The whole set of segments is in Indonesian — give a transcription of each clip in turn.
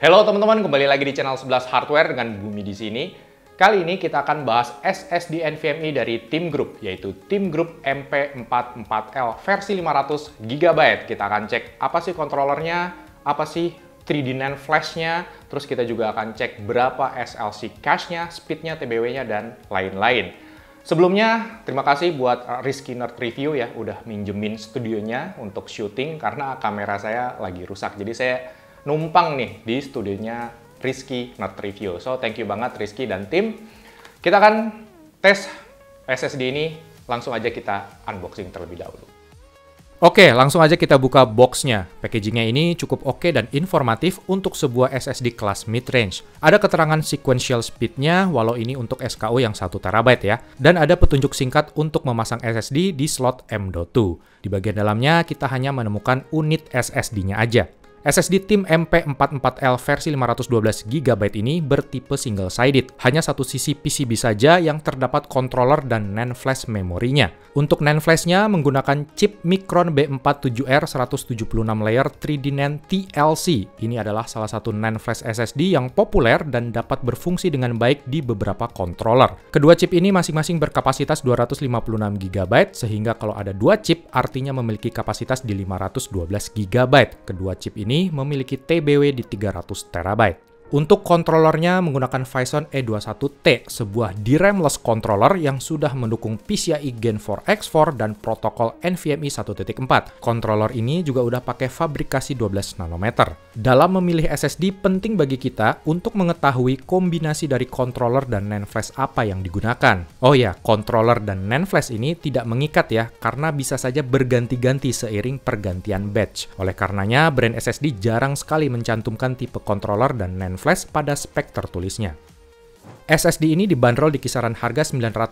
Halo teman-teman, kembali lagi di channel 11 Hardware dengan Bumi di sini. Kali ini kita akan bahas SSD NVMe dari Team Group, yaitu Team Group MP44L versi 500 GB. Kita akan cek apa sih kontrolernya, apa sih 3D NAND flash-nya, terus kita juga akan cek berapa SLC cache-nya, speed-nya, TBW-nya, dan lain-lain. Sebelumnya, terima kasih buat Rizky Nerd Review ya, udah minjemin studionya untuk syuting karena kamera saya lagi rusak. Jadi saya numpang nih di studionya Rizky Nerd Review. So, thank you banget Rizky dan tim. Kita akan tes SSD ini, langsung aja kita unboxing terlebih dahulu. Oke, langsung aja kita buka box-nya. Packaging-nya ini cukup oke dan informatif untuk sebuah SSD kelas mid-range. Ada keterangan sequential speed-nya, walau ini untuk SKU yang 1 TB ya. Dan ada petunjuk singkat untuk memasang SSD di slot M.2. Di bagian dalamnya, kita hanya menemukan unit SSD-nya aja. SSD Team MP44L versi 512 GB ini bertipe single-sided. Hanya satu sisi PCB saja yang terdapat controller dan NAND flash memorinya. Untuk NAND flash-nya menggunakan chip Micron B47R 176 layer 3D NAND TLC. Ini adalah salah satu NAND flash SSD yang populer dan dapat berfungsi dengan baik di beberapa controller. Kedua chip ini masing-masing berkapasitas 256 GB, sehingga kalau ada dua chip artinya memiliki kapasitas di 512 GB. Kedua chip ini memiliki TBW di 300 TB. Untuk kontrolernya menggunakan Phison E21T, sebuah DRAM-less controller yang sudah mendukung PCIe Gen 4 X4 dan protokol NVMe 1.4. Controller ini juga udah pakai fabrikasi 12 nanometer. Dalam memilih SSD, penting bagi kita untuk mengetahui kombinasi dari controller dan NAND flash apa yang digunakan. Oh ya, controller dan NAND flash ini tidak mengikat ya, karena bisa saja berganti-ganti seiring pergantian batch. Oleh karenanya, brand SSD jarang sekali mencantumkan tipe controller dan NAND flash pada spek tertulisnya. SSD ini dibanderol di kisaran harga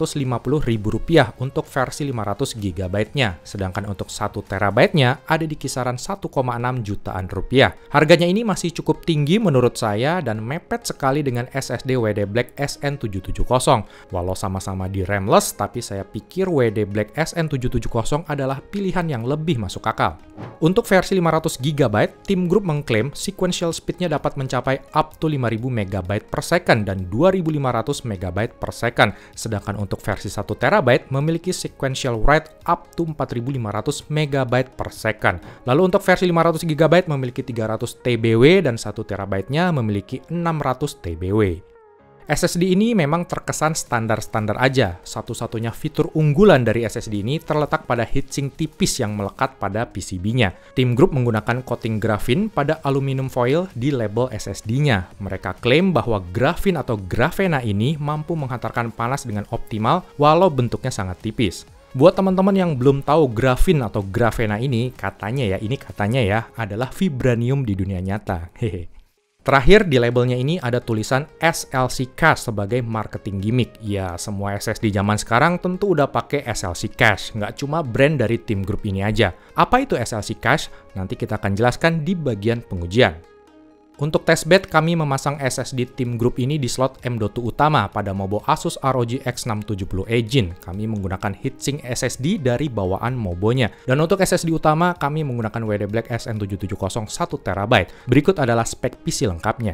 Rp950.000 untuk versi 500 GB-nya, sedangkan untuk 1 TB-nya ada di kisaran 1,6 jutaan rupiah. Harganya ini masih cukup tinggi menurut saya dan mepet sekali dengan SSD WD Black SN770. Walau sama-sama di RAM-less, tapi saya pikir WD Black SN770 adalah pilihan yang lebih masuk akal. Untuk versi 500 GB, Team Group mengklaim sequential speed-nya dapat mencapai up to 5000 MB per second dan 2500 MB per second, sedangkan untuk versi 1 TB memiliki sequential write up to 4500 MB per second. Lalu untuk versi 500 GB memiliki 300 TBW dan 1 TB-nya memiliki 600 TBW. SSD ini memang terkesan standar-standar aja. Satu-satunya fitur unggulan dari SSD ini terletak pada heatsink tipis yang melekat pada PCB-nya. Team Group menggunakan coating grafin pada aluminium foil di label SSD-nya. Mereka klaim bahwa grafin atau grafena ini mampu menghantarkan panas dengan optimal walau bentuknya sangat tipis. Buat teman-teman yang belum tahu grafin atau grafena ini katanya ya, adalah vibranium di dunia nyata. Hehe. Terakhir, di labelnya ini ada tulisan SLC cache sebagai marketing gimmick. Ya, semua SSD zaman sekarang tentu udah pakai SLC cache, nggak cuma brand dari Team Group ini aja. Apa itu SLC cache? Nanti kita akan jelaskan di bagian pengujian. Untuk testbed, kami memasang SSD Team Group ini di slot M.2 utama pada mobo Asus ROG X670 Engine. Kami menggunakan heatsink SSD dari bawaan mobonya. Dan untuk SSD utama, kami menggunakan WD Black SN770 1 TB. Berikut adalah spek PC lengkapnya.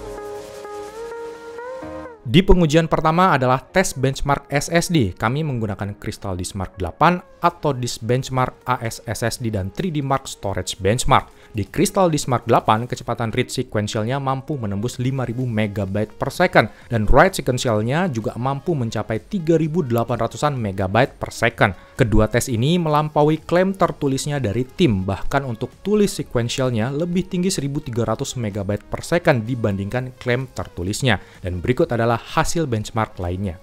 Di pengujian pertama adalah tes benchmark SSD. Kami menggunakan Crystal Disk Mark 8 atau Disk Benchmark AS SSD dan 3D Mark Storage Benchmark. Di Crystal Disk Mark 8, kecepatan read sequentialnya mampu menembus 5000 MB per second dan write sequentialnya juga mampu mencapai 3800-an MB per second. Kedua tes ini melampaui klaim tertulisnya dari tim, bahkan untuk tulis sequentialnya lebih tinggi 1300 MB per second dibandingkan klaim tertulisnya. Dan berikut adalah hasil benchmark lainnya.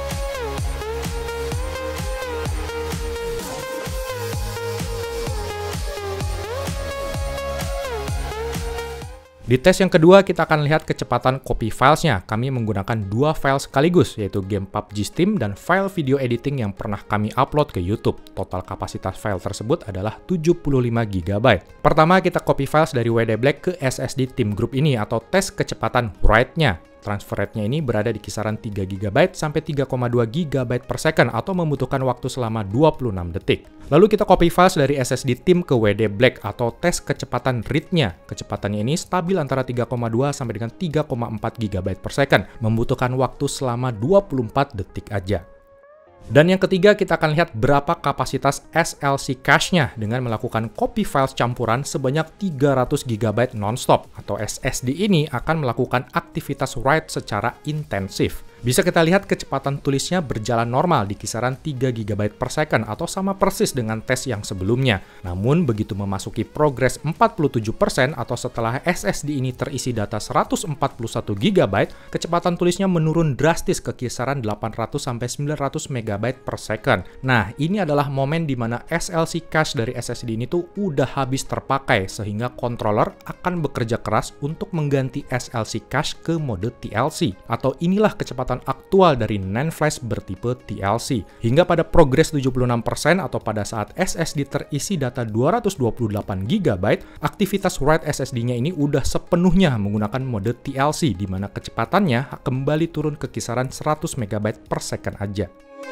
Di tes yang kedua, kita akan lihat kecepatan copy filesnya. Kami menggunakan dua file sekaligus, yaitu game PUBG Steam dan file video editing yang pernah kami upload ke YouTube. Total kapasitas file tersebut adalah 75 GB. Pertama, kita copy files dari WD Black ke SSD Team Group ini atau tes kecepatan write-nya. Transfer rate-nya ini berada di kisaran 3 GB sampai 3,2 GB per second atau membutuhkan waktu selama 26 detik. Lalu kita copy files dari SSD TIM ke WD Black atau tes kecepatan read-nya. Kecepatannya ini stabil antara 3,2 sampai dengan 3,4 GB per second, membutuhkan waktu selama 24 detik aja. Dan yang ketiga, kita akan lihat berapa kapasitas SLC cache-nya dengan melakukan copy files campuran sebanyak 300 GB non-stop, atau SSD ini akan melakukan aktivitas write secara intensif. Bisa kita lihat kecepatan tulisnya berjalan normal di kisaran 3 GB per second atau sama persis dengan tes yang sebelumnya. Namun begitu memasuki progres 47% atau setelah SSD ini terisi data 141 GB, kecepatan tulisnya menurun drastis ke kisaran 800-900 MB per second. Nah, ini adalah momen di mana SLC cache dari SSD ini tuh udah habis terpakai sehingga controller akan bekerja keras untuk mengganti SLC cache ke mode TLC, atau inilah kecepatan aktual dari NAND flash bertipe TLC. Hingga pada progres 76% atau pada saat SSD terisi data 228 GB, aktivitas write SSD-nya ini udah sepenuhnya menggunakan mode TLC, di mana kecepatannya kembali turun ke kisaran 100 MB per second aja.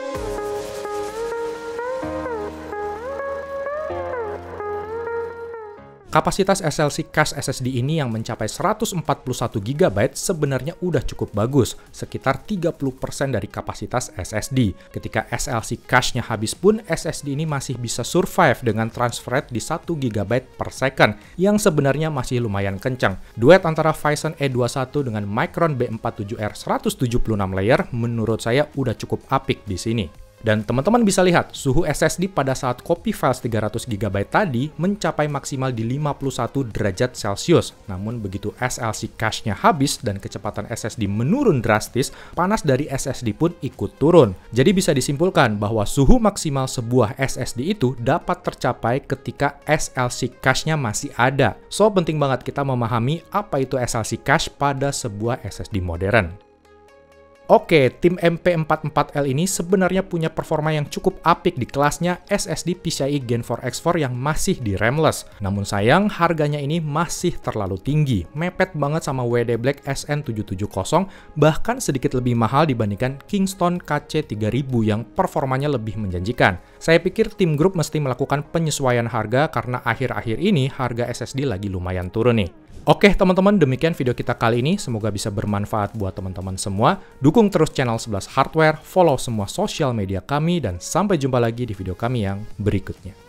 Kapasitas SLC cache SSD ini yang mencapai 141 GB sebenarnya udah cukup bagus, sekitar 30% dari kapasitas SSD. Ketika SLC cache-nya habis pun, SSD ini masih bisa survive dengan transfer rate di 1 GB per second, yang sebenarnya masih lumayan kencang. Duet antara Ryzen E21 dengan Micron B47R 176 layer menurut saya udah cukup apik di sini. Dan teman-teman bisa lihat, suhu SSD pada saat copy files 300 GB tadi mencapai maksimal di 51 derajat Celcius. Namun begitu SLC cache-nya habis dan kecepatan SSD menurun drastis, panas dari SSD pun ikut turun. Jadi bisa disimpulkan bahwa suhu maksimal sebuah SSD itu dapat tercapai ketika SLC cache-nya masih ada. So, penting banget kita memahami apa itu SLC cache pada sebuah SSD modern. Oke, tim MP44L ini sebenarnya punya performa yang cukup apik di kelasnya SSD PCIe Gen 4 X4 yang masih di RAM-less. Namun sayang, harganya ini masih terlalu tinggi, mepet banget sama WD Black SN770, bahkan sedikit lebih mahal dibandingkan Kingston KC3000 yang performanya lebih menjanjikan. Saya pikir tim grup mesti melakukan penyesuaian harga karena akhir-akhir ini harga SSD lagi lumayan turun nih. Oke teman-teman, demikian video kita kali ini. Semoga bisa bermanfaat buat teman-teman semua. Dukung terus channel 11 Hardware, follow semua sosial media kami, dan sampai jumpa lagi di video kami yang berikutnya.